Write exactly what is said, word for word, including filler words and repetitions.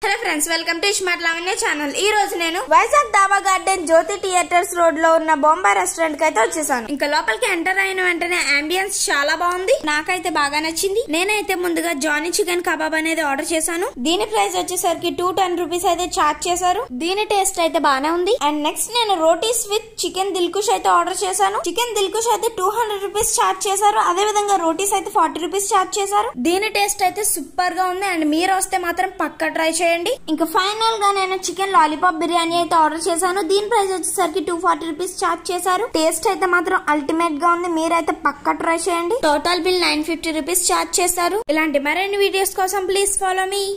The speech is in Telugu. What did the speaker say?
Hello friends, welcome to smart Lavanya channel. ఈ రోజు నేను Vizag Dhaba garden Jyothi theatres road లో ఉన్న బొంబాయి రెస్టారెంట్ కి అయితే వచ్చేసాను. ఇంకా లోపలికి ఎంటర్ అయిన వెంటనే అంబియన్స్ చాలా బాగుంది, నాకైతే బాగా నచ్చింది. నేనైతే ముందుగా జానీ చికెన్ కబాబ్ అనేది ఆర్డర్ చేశాను. దీని ప్రైస్ వచ్చేసరికి టూ టెన్ రూపీస్ అయితే చార్జ్ చేశారు. దీని టేస్ట్ అయితే బానే ఉంది. అండ్ నెక్స్ట్ నేను రోటీస్ విత్ చికెన్ దిల్కుష్ అయితే ఆర్డర్ చేశాను. చికెన్ దిల్కుష్ అయితే టూ హండ్రెడ్ రూపీస్ చార్జ్ చేశారు. అదే విధంగా రోటీస్ అయితే ఫార్టీ రూపీస్ చార్జ్ చేశారు. దీని టేస్ట్ అయితే సూపర్ గా ఉంది. అండ్ మీరు వస్తే మాత్రం పక్కా ట్రై చేయండి. ఇంకా ఫైనల్ గా నేను చికెన్ లాలీపాప్ బిర్యానీ అయితే ఆర్డర్ చేశాను. దీని ప్రైస్ వచ్చేసరికి టూ ఫార్టీ రూపీస్ చార్జ్ చేశారు. టేస్ట్ అయితే మాత్రం అల్టిమేట్ గా ఉంది, మీరైతే పక్కా ట్రై చేయండి. Total bill nine fifty rupees charge చేశారు. ఇలాంటి మరిన్ని వీడియోస్ కోసం ప్లీజ్ ఫాలో మీ.